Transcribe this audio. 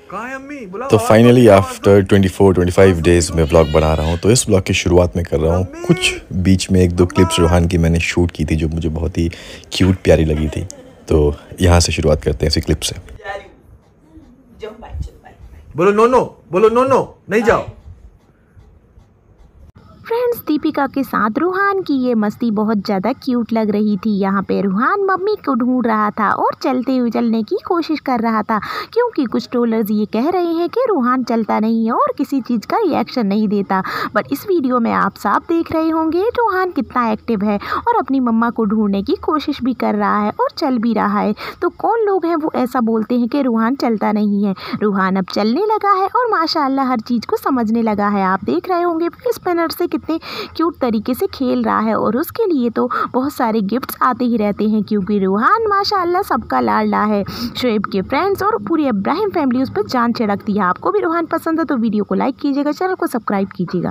कहाँ है अम्मी? बुलाओ। तो फाइनली आफ्टर 24-25 डेज़ मैं व्लॉग बना रहा हूँ। तो इस व्लॉग की शुरुआत में कर रहा हूँ कुछ बीच में 1-2 क्लिप्स रूहान की मैंने शूट की थी जो मुझे बहुत ही क्यूट प्यारी लगी थी। तो यहाँ से शुरुआत करते हैं इसी क्लिप से। बोलो नो नो, बोलो नो नो, नहीं जाओ। फ्रेंड्स, दीपिका के साथ रूहान की ये मस्ती बहुत ज़्यादा क्यूट लग रही थी। यहाँ पे रूहान मम्मी को ढूंढ रहा था और चलते हुए चलने की कोशिश कर रहा था, क्योंकि कुछ ट्रोलर्स ये कह रहे हैं कि रूहान चलता नहीं है और किसी चीज़ का रिएक्शन नहीं देता। बट इस वीडियो में आप साफ देख रहे होंगे रूहान कितना एक्टिव है और अपनी मम्मा को ढूंढने की कोशिश भी कर रहा है और चल भी रहा है। तो कौन लोग हैं वो ऐसा बोलते हैं कि रूहान चलता नहीं है? रूहान अब चलने लगा है और माशाल्लाह हर चीज़ को समझने लगा है। आप देख रहे होंगे स्पिनर से कितने क्यूट तरीके से खेल रहा है और उसके लिए तो बहुत सारे गिफ्ट्स आते ही रहते हैं, क्योंकि रूहान माशाल्लाह सबका लाडला है। शोएब के फ्रेंड्स और पूरी इब्राहिम फैमिली उस पर जान छिड़कती है। आपको भी रूहान पसंद है तो वीडियो को लाइक कीजिएगा, चैनल को सब्सक्राइब कीजिएगा।